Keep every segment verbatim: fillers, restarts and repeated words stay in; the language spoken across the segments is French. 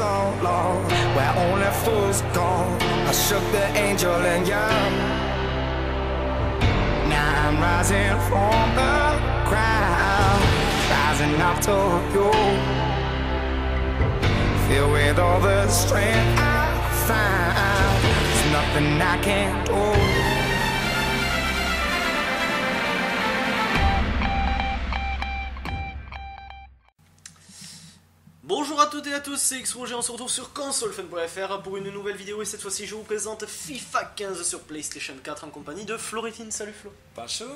so long, where only fools go. I shook the angel and young. Now I'm rising from the ground, rising up to you. Filled with all the strength I find, there's nothing I can't do. Bonjour à toutes et à tous, c'est X-Roger, on se retrouve sur consolefun point F R pour une nouvelle vidéo et cette fois-ci je vous présente FIFA quinze sur PlayStation quatre en compagnie de Floritine. Salut Flo. Bonjour.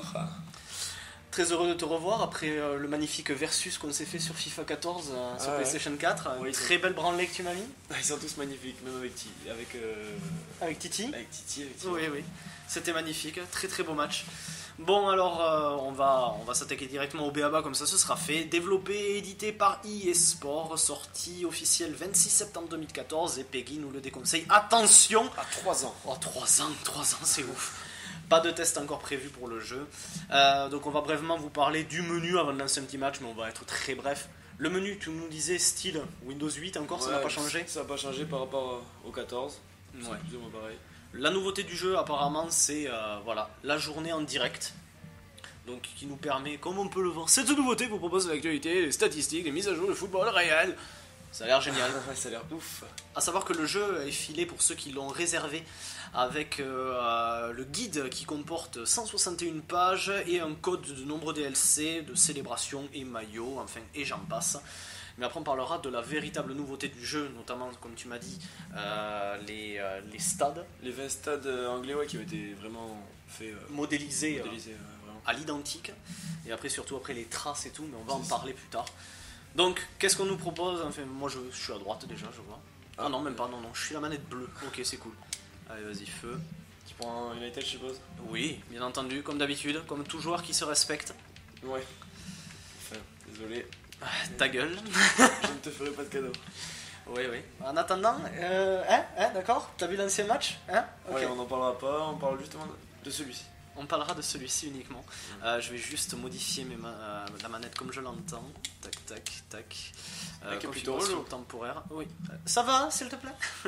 Très heureux de te revoir après euh, le magnifique versus qu'on s'est fait sur FIFA quatorze euh, sur ah, PlayStation ouais. quatre. Oui, une très belle branlée que tu m'as mis. Ils sont tous magnifiques, même avec Titi. Avec, euh... avec Titi. Avec Titi, avec Titi. Oui, oui, c'était magnifique, très très beau match. Bon alors euh, on va, on va s'attaquer directement au B A B A comme ça ce sera fait. Développé et édité par E A Sports, sortie officielle vingt-six septembre deux mille quatorze et Peggy nous le déconseille. Attention, à trois ans. Oh trois ans, trois ans c'est ouf. Pas de test encore prévu pour le jeu. Euh, donc on va brièvement vous parler du menu avant de lancer un petit match, mais on va être très bref. Le menu, tu nous disais style Windows huit encore, ouais, ça n'a pas changé. Ça n'a pas changé par rapport au quatorze. Ouais. C'est plus ou moins pareil. La nouveauté du jeu apparemment c'est euh, voilà, la journée en direct. Donc qui nous permet, comme on peut le voir, cette nouveauté vous propose l'actualité, les statistiques, les mises à jour, le football réel. Ça a l'air génial. Ouais, ça a l'air ouf. A savoir que le jeu est filé pour ceux qui l'ont réservé avec euh, le guide qui comporte cent soixante et une pages et un code de nombreux D L C, de célébration et maillots, enfin et j'en passe. Mais après on parlera de la véritable nouveauté du jeu, notamment comme tu m'as dit, euh, les, euh, les stades. Les vingt stades anglais ouais, qui ont été vraiment faits, euh, modélisés, modélisés euh, ouais, vraiment. À l'identique. Et après surtout après les traces et tout, mais on va en parler plus tard. Donc qu'est-ce qu'on nous propose? Enfin moi je, je suis à droite déjà je vois. Ah, ah non même pas, non non, je suis la manette bleue. Ok c'est cool. Allez vas-y feu. Tu prends un United je suppose? Oui, bien entendu, comme d'habitude, comme tout joueur qui se respecte. Ouais. Enfin, désolé. Ah, ta gueule. Je ne te ferai pas de cadeau. Oui, oui. En attendant, euh, hein, hein, d'accord? T'as vu l'ancien match? Hein? Okay. Ouais, on n'en parlera pas, on parle justement de celui-ci. On parlera de celui-ci uniquement. Euh, je vais juste modifier mes ma euh, la manette comme je l'entends. Tac, tac, tac. Euh, configuration temporaire. Oui. Ça va, s'il te plaît?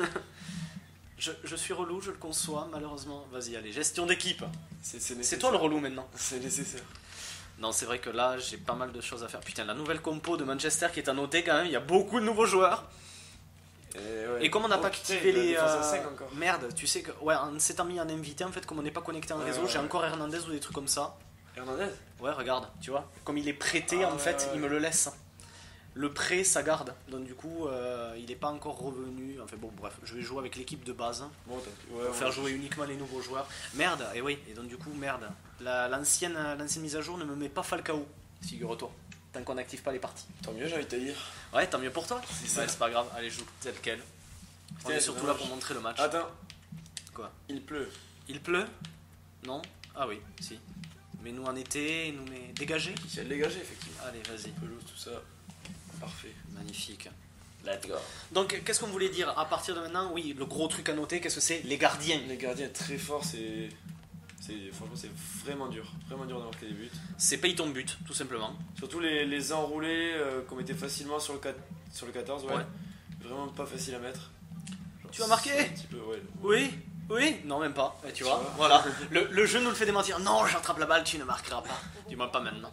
je, je suis relou, je le conçois, malheureusement. Vas-y, allez, gestion d'équipe. C'est toi le relou maintenant. C'est nécessaire. Non, c'est vrai que là, j'ai pas mal de choses à faire. Putain, la nouvelle compo de Manchester qui est à noter quand même. Il y a beaucoup de nouveaux joueurs. Et, ouais. Et comme on n'a oh, pas putain, activé les... Euh... cinq encore. Merde, tu sais que... Ouais, en s'étant mis en invité, en fait, comme on n'est pas connecté en ouais, réseau, ouais, j'ai ouais. encore Hernandez ou des trucs comme ça. Hernandez? Ouais, regarde, tu vois. Comme il est prêté, ah, en ouais, fait, ouais. il me le laisse. Le prêt, ça garde. Donc du coup, euh, il n'est pas encore revenu. Enfin bon, bref, je vais jouer avec l'équipe de base. Bon, ouais, pour ouais, faire ouais. jouer uniquement les nouveaux joueurs. Merde, et oui, et donc du coup, merde. L'ancienne la, l'ancienne mise à jour ne me met pas Falcao, figure-toi. Tant qu'on n'active pas les parties. Tant mieux, j'ai envie de te dire. Ouais, tant mieux pour toi. C'est ouais, pas grave, allez, joue tel quel. On est surtout là pour montrer le match. Attends. Quoi? Il pleut. Il pleut? Non? Ah oui, si. Mais nous en été, nous met dégagé? Il a dégagé, effectivement. Allez, vas-y. Pelouse, tout ça. Parfait. Magnifique. Let's go. Donc, qu'est-ce qu'on voulait dire à partir de maintenant? Oui, le gros truc à noter, qu'est-ce que c'est? Les gardiens. Les gardiens très forts, c'est. Franchement, c'est vraiment dur. Vraiment dur de marquer des buts. C'est paye ton but, tout simplement. Surtout les, les enroulés euh, qu'on mettait facilement sur le, quatre, sur le quatorze, ouais. ouais. Vraiment pas facile à mettre. Genre, tu vas marquer? Un petit peu, ouais. Oui, oui, non, même pas. Et tu, tu vois, vois, voilà. le, le jeu nous le fait démentir. Non, j'attrape la balle, tu ne marqueras pas. Du moins, pas maintenant.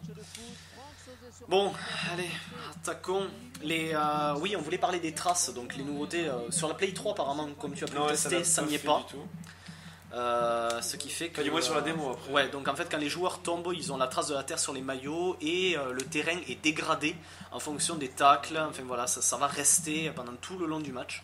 Bon, allez, attaquons. Les, euh, oui, on voulait parler des traces, donc les nouveautés. Euh, sur la Play trois, apparemment, comme tu as pu non, le tester, ça n'y est pas. Euh, ce qui fait que. Enfin, du moins sur la démo après. Ouais, donc en fait, quand les joueurs tombent, ils ont la trace de la terre sur les maillots et euh, le terrain est dégradé en fonction des tacles. Enfin voilà, ça, ça va rester pendant tout le long du match.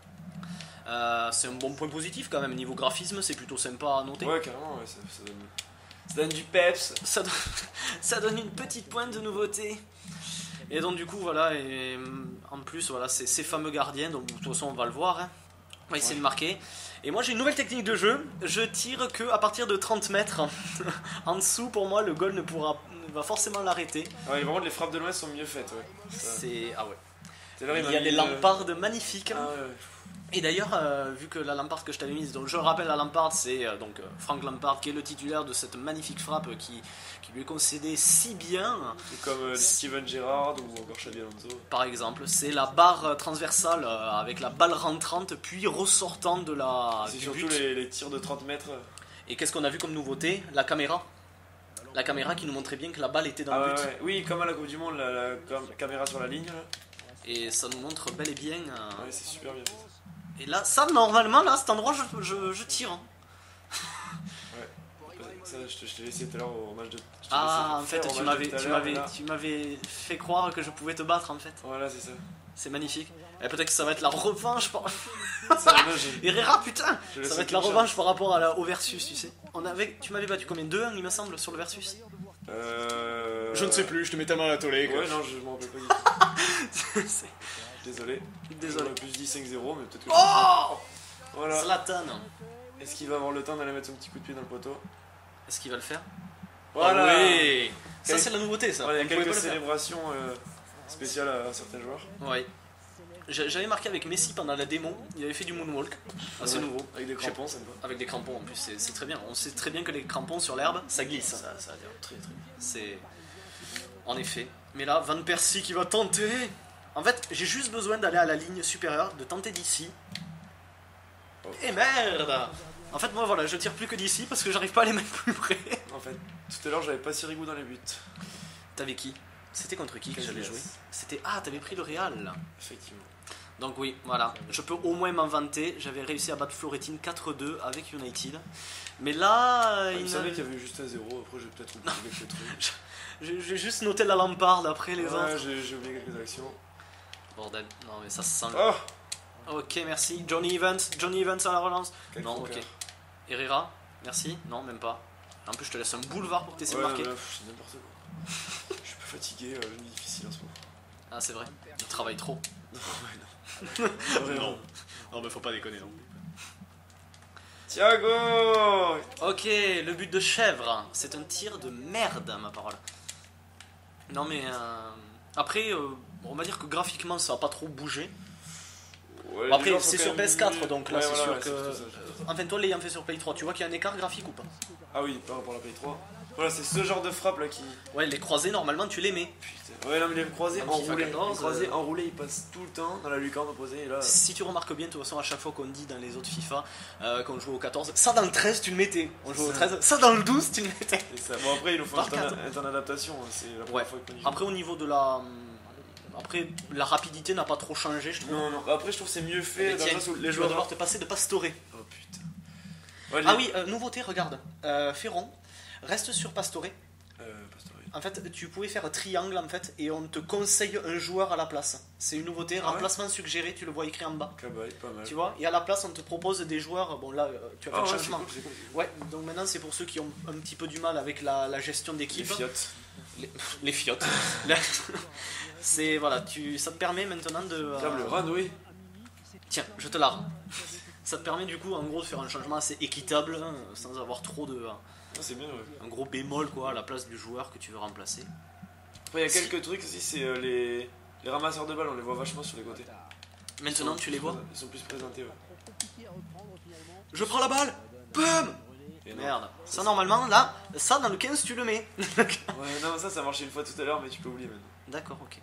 Euh, c'est un bon point positif quand même. Niveau graphisme, c'est plutôt sympa à noter. Ouais, carrément, ouais, ça, ça, donne, ça donne du peps. Ça donne, ça donne une petite pointe de nouveauté. Et donc, du coup, voilà, et en plus, voilà, c'est ces fameux gardiens. Donc, de toute façon, on va le voir. Hein. On va essayer ouais. de marquer. Et moi, j'ai une nouvelle technique de jeu. Je tire que à partir de trente mètres. En dessous, pour moi, le goal ne pourra, va forcément l'arrêter. Ouais, vraiment, les frappes de loin sont mieux faites. Ouais. C'est. Ah ouais. Tout à l'heure, Il m'a y a mis des une- lampardes magnifiques. Ah ouais. Et d'ailleurs, euh, vu que la Lampard que je t'avais mise, donc je rappelle la Lampard, c'est euh, donc euh, Frank Lampard qui est le titulaire de cette magnifique frappe qui, qui lui est concédée si bien. C'est comme euh, Steven Gerrard ou encore Xabi Alonso. Par exemple, c'est la barre euh, transversale euh, avec la balle rentrante puis ressortant de la C'est du surtout but. les, les tirs de trente mètres. Et qu'est-ce qu'on a vu comme nouveauté? La caméra. La caméra qui nous montrait bien que la balle était dans Ah le ouais, but. ouais. Oui, comme à la Coupe du Monde, la, la cam- caméra sur la ligne. Là. Et ça nous montre bel et bien. euh, Ouais, c'est super bien. Et là, ça normalement, là, cet endroit, je, je, je tire. hein. Ouais. Ça, je te, je t'ai laissé tout à l'heure au match de. je t'ai Ah, en laissé fait, faire au tu match de m'avais, tout à tu l'heure, m'avais, mais là- tu m'avais fait croire que je pouvais te battre, en fait. Voilà, c'est ça. C'est magnifique. Et peut-être que ça va être la revanche. Par... Ça, là, j'ai- Herrera, putain, je laisse ça va être la aucune revanche chance. par rapport à la, au versus, tu sais. On avait, tu m'avais battu combien? deux un, il me semble, sur le versus. Euh... Je ne sais plus, je te mets tellement à la tollée. Ouais, non, je m'en rappelle pas du tout. C'est- Désolé. Désolé. J'aurais plus dit cinq zéro, mais peut-être que. Oh Voilà. Zlatan. Est-ce qu'il va avoir le temps d'aller mettre son petit coup de pied dans le poteau? Est-ce qu'il va le faire? Voilà. Ah oui. Ça, Quel- c'est la nouveauté, ça. Voilà, il y On a pouvait quelques pas le faire. célébrations euh, spéciales à, à certains joueurs. Oui. J'a- J'avais marqué avec Messi pendant la démo, il avait fait du moonwalk, assez Ouais. nouveau. Avec des Je sais crampons, sympa. Avec des crampons en plus, c'est c'est très bien. On sait très bien que les crampons sur l'herbe, ça glisse. Ça, ça a l'air très très bien. C'est. En effet. Mais là, Van Persie qui va tenter. En fait, j'ai juste besoin d'aller à la ligne supérieure, de tenter d'ici. Oh. Et merde! En fait, moi voilà, je tire plus que d'ici parce que j'arrive pas à les mettre plus près. En fait, tout à l'heure, j'avais pas Sirigu dans les buts. T'avais qui? C'était contre qui que j'avais Casillas. joué? C'était. Ah, t'avais pris le Real. Effectivement. Donc oui, voilà, je peux au moins m'en vanter. J'avais réussi à battre Florentin quatre deux avec United. Mais là, Ah, il il me me- semblait qu'il y avait juste un zéro, après j'ai peut-être oublié quelques trucs. j'ai j'ai juste noté la Lampard après les Ouais, autres. j'ai j'ai oublié quelques actions. Bordel, non mais ça se sent. Oh Ok, merci. Johnny Evans, Johnny Evans à la relance. Quel Non, croqueur. ok. Herrera, merci. Non, même pas. En plus, je te laisse un boulevard pour que tu essaies Ouais, de marquer. non, pff, c'est n'importe quoi. Je suis pas fatigué, euh, je difficile en ce moment. Ah, c'est vrai, il travaille trop. Non, ouais, non. Vraiment. non, mais faut pas déconner non. Thiago. Ok, le but de chèvre, c'est un tir de merde, ma parole. Non, mais euh, après, euh, on va dire que graphiquement, ça va pas trop bouger. Ouais, Bon, après, les joueurs sont c'est quand sur même P S quatre, mieux. donc là, Ouais, c'est voilà, sûr ouais, que. c'est plutôt ça, c'est plutôt ça. Enfin, toi, l'ayant fait sur Play trois, tu vois qu'il y a un écart graphique ou pas? Ah oui, par rapport à la Play trois. Voilà, c'est ce genre de frappe là qui. Ouais, les croisés, normalement, tu les mets. Putain. Ouais, non, mais les croisés En FIFA enroulés. quatorze, Les croisés euh, enroulés, ils passent tout le temps dans la lucarne opposée. Et là. Si tu remarques bien, de toute façon, à chaque fois qu'on dit dans les autres FIFA, euh, qu'on joue au quatorze, ça dans le treize, tu le mettais. On joue au Ça. treize, ça dans le douze, tu le mettais. Et ça. Bon, après, ils nous font Par un quatre. temps- un temps d'adaptation. hein, C'est la première Ouais. fois qu'on y joue. Après, au niveau de la. Après, la rapidité n'a pas trop changé, je trouve. Non, non. Après, je trouve que c'est mieux fait Mais dans le tiens, sens où les tu vas joueurs. devoir te passer de Pastore. Oh putain. Ouais, Ah les- oui, euh, nouveauté, regarde. Euh, Ferron, reste sur Pastore. Euh, Pastore. En fait, tu pouvais faire un triangle en fait, et on te conseille un joueur à la place. C'est une nouveauté, Ah ouais remplacement suggéré, tu le vois écrit en bas. Cabaye, pas mal. Tu vois, et à la place, on te propose des joueurs. Bon, là, euh, tu as fait Ah le ouais, c'est changement. cool, c'est cool. Ouais, donc maintenant, c'est pour ceux qui ont un petit peu du mal avec la, la gestion Les d'équipe. Fiat. Les, les fiottes. Là, c'est voilà, tu, ça te permet maintenant de. euh, Tiens, le run, oui. Tiens, je te la rends. Ça te permet du coup, en gros, de faire un changement assez équitable, hein, sans avoir trop de. Ah, c'est bien, ouais. Un gros bémol quoi, à la place du joueur que tu veux remplacer. Après, il y a quelques trucs aussi, c'est euh, les... les ramasseurs de balles, on les voit vachement sur les côtés. Maintenant, Ils sont tu les plus vois. présent- Ils sont plus présentés, ouais. Je prends la balle. Bam. Et non. Merde. Ça normalement, là, ça dans le quinze, tu le mets. Ouais, non, ça, ça marchait une fois tout à l'heure, mais tu peux oublier maintenant. D'accord, ok.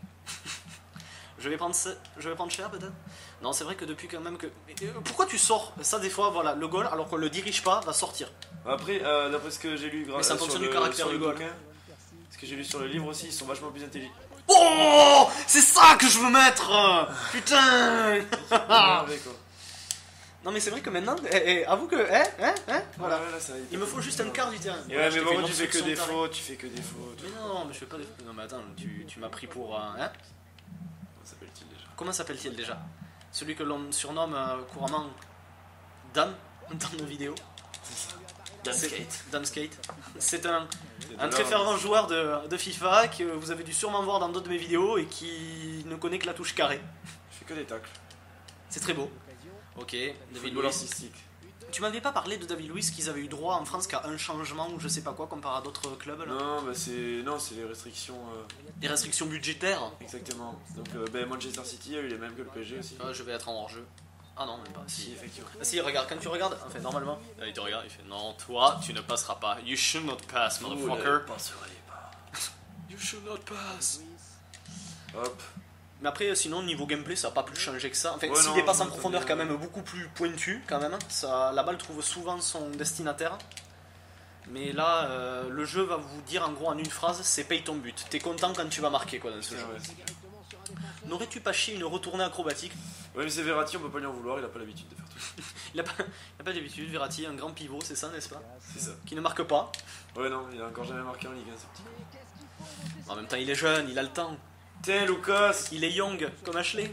Je vais prendre ça- je vais prendre cher peut-être. Non, c'est vrai que depuis quand même que. Mais, euh, Pourquoi tu sors ça des fois, voilà, le goal alors qu'on le dirige pas va sortir. Après, euh, d'après ce que j'ai lu Mais c'est en sur fonction le- du caractère sur du le goal. bouquin, ce que j'ai lu sur le livre aussi, ils sont vachement plus intelligents. Oh, c'est ça que je veux mettre. Putain. Ah, ouais, quoi. Non mais c'est vrai que maintenant, eh, eh, avoue que, eh, eh, eh, voilà. Ouais, ouais, là, ça- Il me faut juste un quart du terrain. Et Voilà, ouais, je mais t'ai fait bon, une tu fais que obstruction des tarée. fautes, tu fais que des fautes. Mais non, mais je fais pas des. Non mais attends, tu, tu m'as pris pour un. Hein Comment s'appelle-t-il déjà? Comment s'appelle-t-il déjà? Celui que l'on surnomme euh, couramment Dan dans nos vidéos. Dan C'est- Skate. Dan Skate. C'est un, Et de un là, très fervent joueur de, de FIFA que vous avez dû sûrement voir dans d'autres de mes vidéos et qui ne connaît que la touche carré. Je fais que des tacles. C'est très beau. Ok, David Football Luiz. artistique. Tu m'avais pas parlé de David Luiz qu'ils avaient eu droit en France qu'à un changement ou je sais pas quoi comparé à d'autres clubs là. Non, bah c'est non, c'est les restrictions. Euh... Des restrictions budgétaires. Exactement. Donc euh, bah, Manchester City a eu les mêmes que le P S G aussi. Ah, je vais être en hors-jeu. Ah non, même pas. Si, Si, effectivement. ah, si, regarde, quand tu regardes, enfin normalement, là, il te regarde, il fait non, toi, tu ne passeras pas. You should not pass, motherfucker. Passerez pas. You should not pass. Hop. Mais après, sinon, niveau gameplay, ça n'a pas plus changé que ça. Enfin, Ouais, si non, des passes en non, profondeur, non. quand même beaucoup plus pointues, quand même. Ça, la balle trouve souvent son destinataire. Mais là, euh, le jeu va vous dire en gros en une phrase, c'est paye ton but. T'es content quand tu vas marquer quoi dans ce Putain, jeu. ouais. N'aurais-tu pas chié une retournée acrobatique? Ouais, mais c'est Verratti, on peut pas lui en vouloir, il a pas l'habitude de faire tout ça. Il n'a pas, il a pas d'habitude, Verratti, un grand pivot, c'est ça, n'est-ce pas? C'est ça. Qui ne marque pas. Ouais, non, il a encore jamais marqué en Ligue un, ce petit. En même temps, il est jeune, il a le temps. Tiens, Lucas. Il est young, comme Ashley.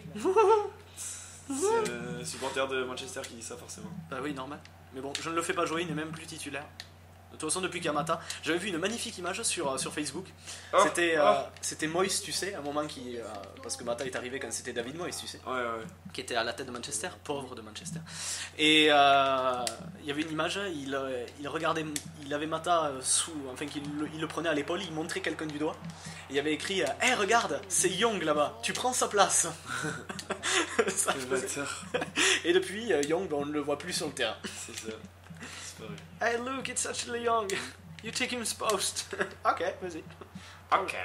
C'est le supporter de Manchester qui dit ça, forcément. Bah oui, normal. Mais bon, je ne le fais pas jouer, il n'est même plus titulaire. De toute façon, depuis Kamata, j'avais vu une magnifique image sur, euh, sur Facebook. Oh, C'était oh. euh, c'était Moyes, tu sais, un moment qui. euh, parce que Mata est arrivé quand c'était David Moyes, tu sais, Ouais, ouais. qui était à la tête de Manchester, pauvre de Manchester. Et euh, il y avait une image, il, euh, il regardait, il avait Mata euh, sous. Enfin, qu'il le- il le prenait à l'épaule, il montrait quelqu'un du doigt. Et il y avait écrit euh, Hey, regarde, c'est Young là-bas, tu prends sa place. Ça Quel faisait- bâtard. Et depuis, euh, Young, ben, on ne le voit plus sur le terrain. C'est ça. C'est pas vrai. Hey, look, it's actually Young. You take him post. Ok, vas-y. Ok.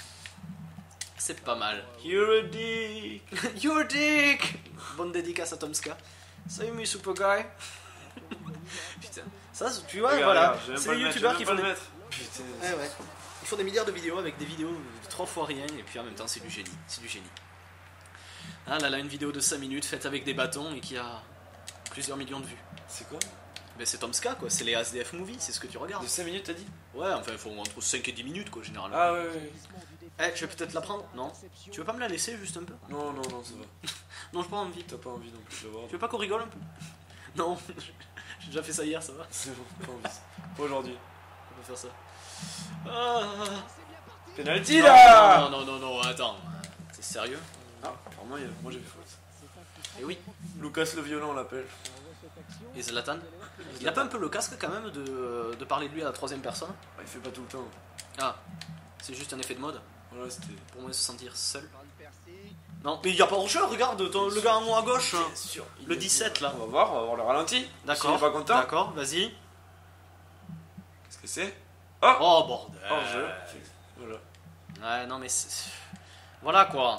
C'est pas mal. You're a dick. You're a dick. Bonne dédicace à Tomska. Salut, mes super guy. Putain. Ça, tu vois, Regarde, voilà. regarde, je vais même C'est pas les le mettre, youtubeurs je qui vais font même des... pas le mettre. Putain. Ouais, ouais. Ils font des milliards de vidéos avec des vidéos de trois fois rien et puis en même temps c'est du génie. C'est du génie. Ah là là, une vidéo de cinq minutes faite avec des bâtons et qui a plusieurs millions de vues. C'est quoi? Ben c'est Tomska quoi, c'est les S D F movies, c'est ce que tu regardes. De cinq minutes, t'as dit? Ouais, enfin il faut entre cinq et dix minutes quoi généralement. Ah, ouais, ouais. Eh, je vais peut-être la prendre? Non? Tu veux pas me la laisser juste un peu? Non, non, non, ça va. Non, j'ai pas envie. T'as pas envie non plus de le voir. Tu veux pas qu'on rigole un peu? Non, j'ai déjà fait ça hier, ça va? C'est bon, pas envie. Pas aujourd'hui. On peut faire ça. Ah. Penalty Non, là. non, non, non, non, attends. T'es sérieux? Ah, apparemment, il y a- moi j'ai fait faute. Eh oui. Lucas le violent, on l'appelle. Et Zlatan? Il a pas un peu le casque quand même de, de parler de lui à la troisième personne? Ah, il fait pas tout le temps. Ah, c'est juste un effet de mode Voilà, c'était. pour moins se sentir seul. Non, mais il y a pas hors-jeu, regarde, ton- le gars en haut à gauche, hein. sûr. Le dix-sept là. On va voir, on va voir le ralenti. D'accord. S'il est pas content. D'accord, vas-y. Qu'est-ce que c'est? Oh, Oh bordel. hors jeu. Voilà. Ouais, non mais c'est... Voilà quoi.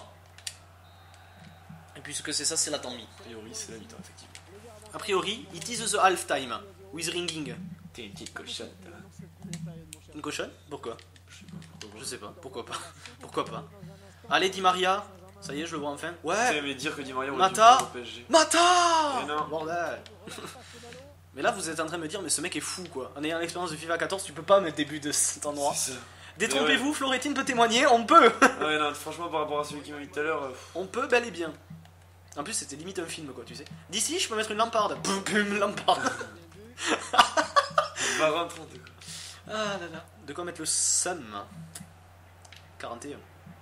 Et puisque c'est ça, c'est la tant-mis. A priori, c'est la mi-temps, effectivement. A priori, it is the half time with ringing. T'es une petite cochonne. Une cochonne? Pourquoi? Je sais pas pourquoi. Je sais pas, pourquoi pas? Pourquoi pas? Allez, Di Maria. Ça y est, je le vois enfin. Tu Ouais. mais dire que Di Maria aurait Mata. dû jouer au P S G. Mata! Mais non. Bordel. Mais là, vous êtes en train de me dire, mais ce mec est fou quoi. En ayant l'expérience de FIFA quatorze, tu peux pas mettre des buts de cet endroit. C'est ça. Détrompez-vous, Florentin peut témoigner, on peut. Ouais, non, franchement, par rapport à celui qui m'a dit tout à l'heure. euh, On peut bel et bien. En plus, c'était limite un film quoi, tu sais. D'ici, je peux mettre une lamparde. Boum, boum, lamparde. Va rentrer, quoi. Ah là là. De quoi mettre le sum? quarante et un.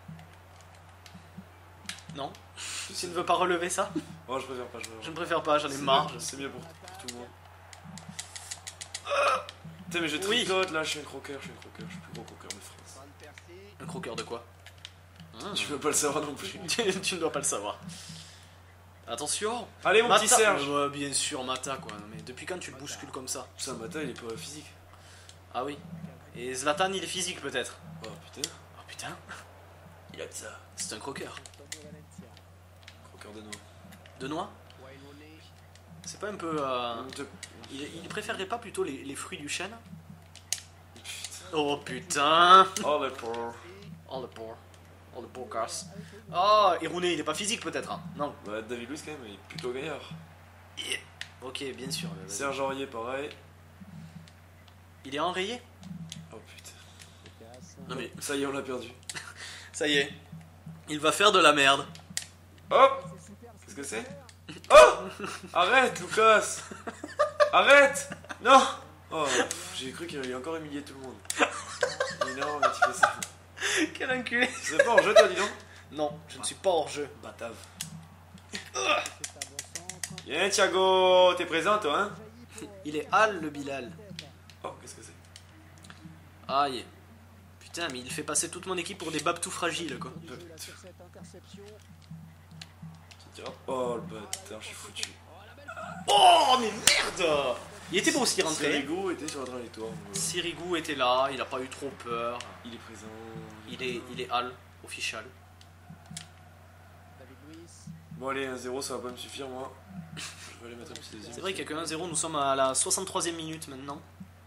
Non? Tu ne veux pas relever ça? Bon, je préfère pas, je Je préfère ne préfère pas, j'en ai C'est marre. mieux- C'est mieux pour, pour tout le monde. Ah Putain, mais je Oui. tricote là, je suis un croqueur, je suis un croqueur, je suis le plus gros croqueur de France. Un croqueur de quoi? Tu veux pas le savoir non plus. tu, tu ne dois pas le savoir. Attention! Allez, mon petit Mata- Serge. Euh, ouais, bien sûr, Mata quoi. Mais depuis quand tu le bouscules comme ça? Putain, Mata, il est pas physique. Ah oui. Et Zlatan, il est physique peut-être? Oh putain, Oh putain, il a de ça. c'est un croqueur. Croqueur de noix. De noix? C'est pas un peu. euh, De- il, il préférerait pas plutôt les, les fruits du chêne? Oh putain! Oh, le pauvre. Oh le pauvre. Oh le pauvre casse. Oh, et Rooney, il est pas physique peut-être? Hein? Non. Bah, David Luiz, quand même, il est plutôt gaillard. Ok, bien sûr. mais vas-y. Serge Aurier, pareil. Il est enrayé? Oh putain. Non mais, Ça y est, on l'a perdu. ça y est. Il va faire de la merde. Oh Qu'est-ce que c'est? Oh Arrête, Lucas. Arrête. Non. Oh, pff, j'ai cru qu'il allait encore humilier tout le monde. Mais non, mais tu fais ça. Quel enculé! C'est pas en jeu, toi, dis donc. Non, je ne suis pas hors jeu. Batave. Viens, Thiago, t'es présent, toi, hein? Il est Al le Bilal. Oh, qu'est-ce que c'est? Aïe. Putain, mais il fait passer toute mon équipe pour des babes tout fragiles, quoi. Oh, le bâtard, je suis foutu. Oh, mais merde! Il était beau s'il rentrait. Sirigu était sur la trajectoire. Sirigu était là, il a pas eu trop peur. Il est présent. Il est, il est Al, official. Bon, allez, un zéro, ça va pas me suffire, moi. Je vais aller mettre un petit deuxième. C'est vrai qu'il y a que un zéro, nous sommes à la soixante-troisième minute maintenant.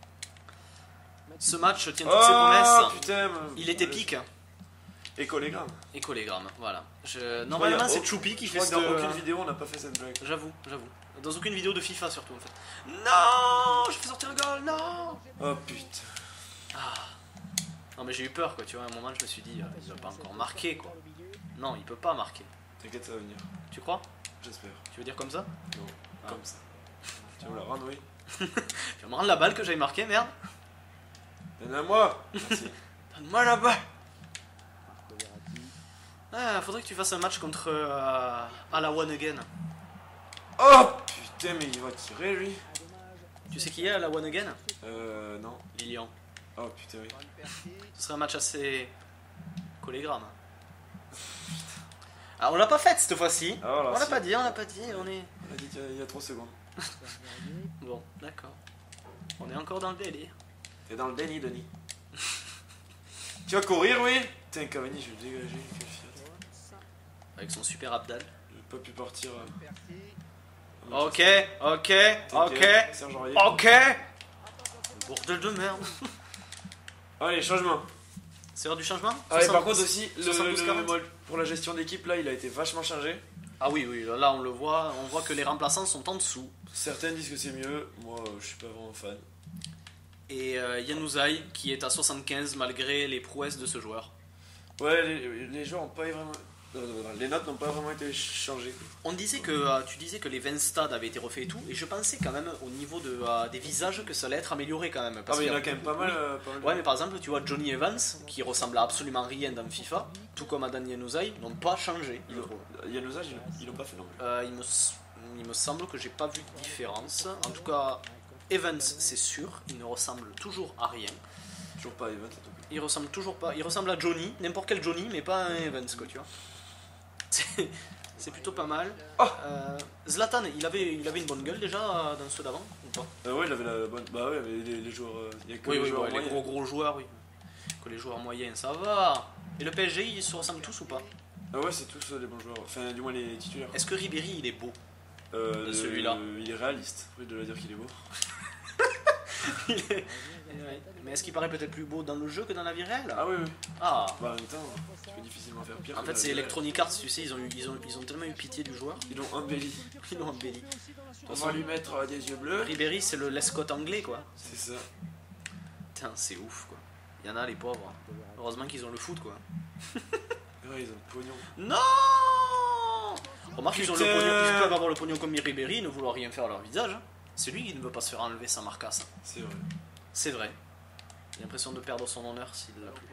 Ce match tient toutes ses Oh, promesses. putain. Il est épique. Et collégramme. Et collégramme, voilà. Je... Normalement, oh, c'est Choupi qui Je fait crois ce. que dans aucune vidéo, on n'a pas fait cette blague. J'avoue, j'avoue. Dans aucune vidéo de FIFA, surtout, en fait. Non, je fais sortir un goal, non. Oh, putain. Ah. Non, mais j'ai eu peur, quoi. Tu vois, à un moment, je me suis dit, euh, il va pas encore marquer, quoi. Non, il peut pas marquer. T'inquiète, ça va venir. Tu crois? J'espère. Tu veux dire comme ça? Non, Ah. comme ça. Tu vas me la rendre, oui. Tu vas me rendre la balle que j'avais marquée, merde? Donne-la moi. Merci. Donne-moi la balle. Ah, faudrait que tu fasses un match contre euh, à la One Again. Oh, putain, mais il va tirer, lui. Tu sais qui est à la One Again? Euh, non. Lilian. Oh, putain, oui. Ce serait un match assez collégramme. Ah, on l'a pas fait cette fois-ci. Ah, voilà, On l'a si. pas dit, on l'a pas dit, on est... On a dit qu'il y a- il y a trois secondes. Bon, d'accord. On est encore dans le délire. T'es dans le déni, Denis. Tu vas courir, oui? Putain, Cavani, je vais le dégager. Quel fiat. Avec son super Abdal. J'ai pas pu partir. euh, Ok, ok, ok, T'inquiète, Serge Aurier. ok. Bordel de merde. Allez, changement. C'est l'heure du changement? Ah, et par soixante-douze contre aussi, le, soixante-douze le- quarante. moi, pour la gestion d'équipe, là, il a été vachement changé. Ah oui, oui, là on le voit, on voit que les remplaçants sont en dessous. Certains disent que c'est mieux, moi euh, je suis pas vraiment fan. Et euh, Yanuzai qui est à soixante-quinze malgré les prouesses de ce joueur. Ouais, les, les joueurs ont pas vraiment. Les notes n'ont pas vraiment été changées. On disait que, euh, tu disais que les vingt stades avaient été refaits et tout, et je pensais quand même au niveau de, euh, des visages que ça allait être amélioré quand même. Ah, Parce mais il y en a qu'il quand même pas mal. euh, pas mal de- Ouais, mais par exemple, tu vois Johnny Evans, qui ressemble à absolument rien dans FIFA, tout comme Adan Yanuzai, n'ont pas changé, il trouve. Il y a nos âges, ils, ils l'ont pas fait non plus. Euh, il, me, s- il me semble que j'ai pas vu de différence. En tout cas, Evans, c'est sûr, il ne ressemble toujours à rien. Toujours pas Evans, en tout cas. Il ressemble toujours pas. Il ressemble à Johnny, n'importe quel Johnny, mais pas un Evans, quoi, tu vois. C'est c'est plutôt pas mal. Oh. Euh, Zlatan, il avait, il avait une bonne gueule déjà euh, dans ceux d'avant, ou pas? Euh, ouais, il avait la bonne. Bah ouais, mais les, les joueurs. euh, Il y a que Oui, les oui, joueurs ouais, les moyens. gros gros joueurs, oui. Que les joueurs moyens, ça va. Et le P S G, ils se ressemblent tous ou pas? Ah ouais, c'est tous euh, des bons joueurs. Enfin, du moins les titulaires. Est-ce que Ribéry, il est beau? Euh, celui-là. euh, Il est réaliste. Oui, de la dire qu'il est beau. Il est- Ouais. Mais est-ce qu'il paraît peut-être plus beau dans le jeu que dans la vie réelle? Ah oui, oui. Ah. Bah en même temps, tu peux difficilement faire pire. En que fait, la- c'est Electronic Arts, tu sais, ils ont, eu, ils, ont, ils ont tellement eu pitié du joueur. Ils l'ont embelli. Ils l'ont embelli. On va lui mettre euh, des yeux bleus. Ribéry, c'est le Lescott anglais, quoi. C'est ça. Putain, c'est ouf, quoi. Il y en a, les pauvres. Heureusement qu'ils ont le foot, quoi. Ouais, ils ont le pognon. Non. Remarque, ils ont le Putain. pognon, ils peuvent avoir le pognon comme Ribéry, ne vouloir rien faire à leur visage. hein. C'est lui qui ne veut pas se faire enlever sa marcasse. C'est vrai. C'est vrai. J'ai l'impression de perdre son honneur s'il l'a plus.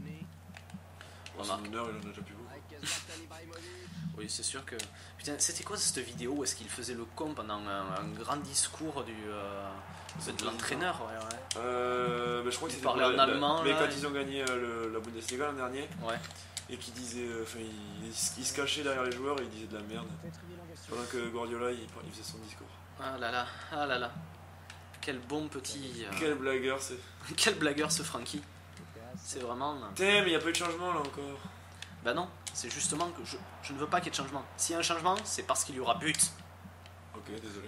Son Remarque. honneur, il en a déjà plus beaucoup. Oui, c'est sûr que. Putain, c'était quoi cette vidéo où est-ce qu'il faisait le con pendant un, un grand discours du euh, de l'entraîneur? Ouais, ouais. Euh, bah, je crois que Il c'était parlait pour en la- la- allemand, Mais là, quand et- ils ont gagné euh, le- la Bundesliga l'an dernier, Ouais. et qu'ils disaient. euh, Enfin, ils, ils- ils se cachaient derrière les joueurs et ils disaient de la merde. Pendant que Guardiola, il, il faisait son discours. Ah là là, ah là là. Quel bon petit. euh, Quel blagueur c'est. Quel blagueur ce Frankie. C'est vraiment. Putain, mais il n'y a pas eu de changement là encore. Bah non, c'est justement que je, je ne veux pas qu'il y ait de changement. S'il y a un changement, c'est parce qu'il y aura but. Ok, désolé.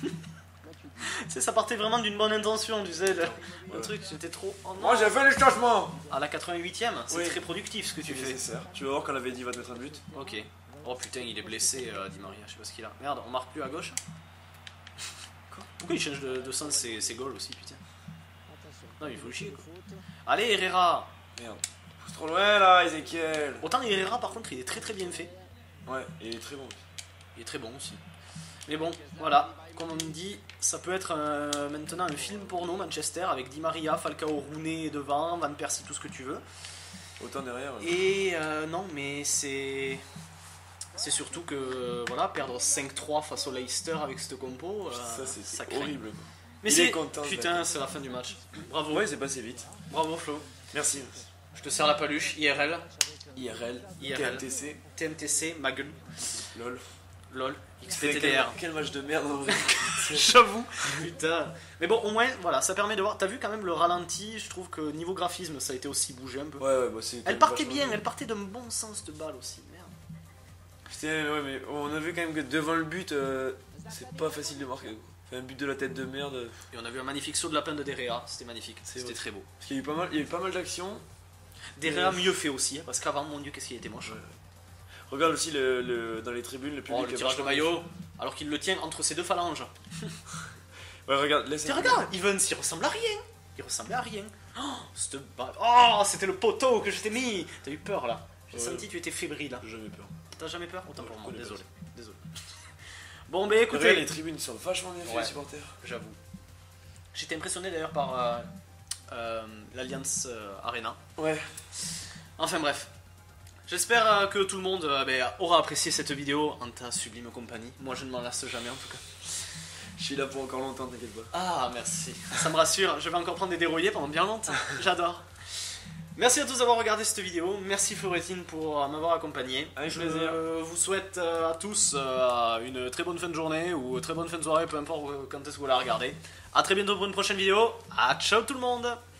C'est ça partait vraiment d'une bonne intention, tu sais. Le, le Ouais. truc, j'étais trop. Oh non. Moi j'ai fait les changements. À la quatre-vingt-huitième, c'est Oui. très productif ce que tu C'est fais. nécessaire. Tu vas voir quand la V D va te mettre un but. Ok. Oh putain, il est blessé, euh, Di Maria, je sais pas ce qu'il a. Merde, on marque plus à gauche. Quoi? Pourquoi il change de, de sens ses, ses goals aussi, putain? Non, il faut le chier quoi. Allez, Herrera! Merde. C'est trop loin là, Ezekiel. Autant Herrera, par contre, il est très très bien fait. Ouais, il est très bon. Il est très bon aussi. Mais bon, voilà. Comme on dit, ça peut être euh, maintenant un film porno Manchester avec Di Maria, Falcao, Rooney devant, Van Persie, tout ce que tu veux. Autant derrière. euh, Et euh, non, mais c'est. C'est surtout que voilà, perdre cinq trois face au Leicester avec cette compo, euh, Ça c'est c'est craint. horrible. Quoi. Mais Il c'est... est content. ce Putain, c'est la fin du match. Bravo. Ouais, c'est passé vite. Bravo Flo. Merci. Je te sers la paluche. I R L. I R L, I R L. T M T C, T M T C, ma gueule. lol. LOL. X P Quel, T D R. quel match de merde en vrai. J'avoue. Putain. Mais bon, au moins, voilà, ça permet de voir. T'as vu quand même le ralenti. Je trouve que niveau graphisme, ça a été aussi bougé un peu. Ouais, ouais, bah c'est. quand Elle même partait vachement bien, elle partait d'un bon sens de balle aussi. Merde. Putain, ouais, mais on a vu quand même que devant le but, euh, c'est pas facile de marquer. Quoi. Enfin, un but de la tête de merde. Et on a vu un magnifique saut de lapin de Derrea. C'était magnifique. C'était vrai. très beau. Parce qu'il y a eu pas mal, il y a eu pas mal d'actions. Derrea mieux fait aussi, hein, parce qu'avant, mon dieu, qu'est-ce qu'il était moche. Ouais. Regarde aussi le, le- dans les tribunes, le public. Oh, le est tirage de vachement- maillot, alors qu'il le tient entre ses deux phalanges. Ouais, regarde, laisse. Tiens, regarde, Evans, il ressemble à rien. Il ressemblait à rien. Oh, cette balle. Oh, c'était le poteau que je t'ai mis. T'as eu peur là. J'ai Ouais. senti que tu étais fébrile là. J'ai jamais peur. T'as jamais peur? Autant Ouais, pour je moi, connais désolé. pas Désolé. Bon, bah Regarde, les écoutez, tribunes sont vachement bien faites, Ouais. les supporters. j'avoue. J'étais impressionné d'ailleurs par euh, euh, l'Alliance euh, Arena. Ouais. Enfin bref. J'espère euh, que tout le monde euh, ben, aura apprécié cette vidéo en ta sublime compagnie. Moi je ne m'en lasse jamais en tout cas. Je suis là pour encore longtemps, t'inquiète pas. Ah merci, ça me rassure, je vais encore prendre des dérouillés pendant bien longtemps, j'adore. Merci à tous d'avoir regardé cette vidéo, merci Floretine pour euh, m'avoir accompagné. Avec je plaisir. euh, vous souhaite euh, à tous euh, une très bonne fin de journée ou très bonne fin de soirée, peu importe euh, quand est-ce que vous la regardez. A très bientôt pour une prochaine vidéo, à ciao tout le monde.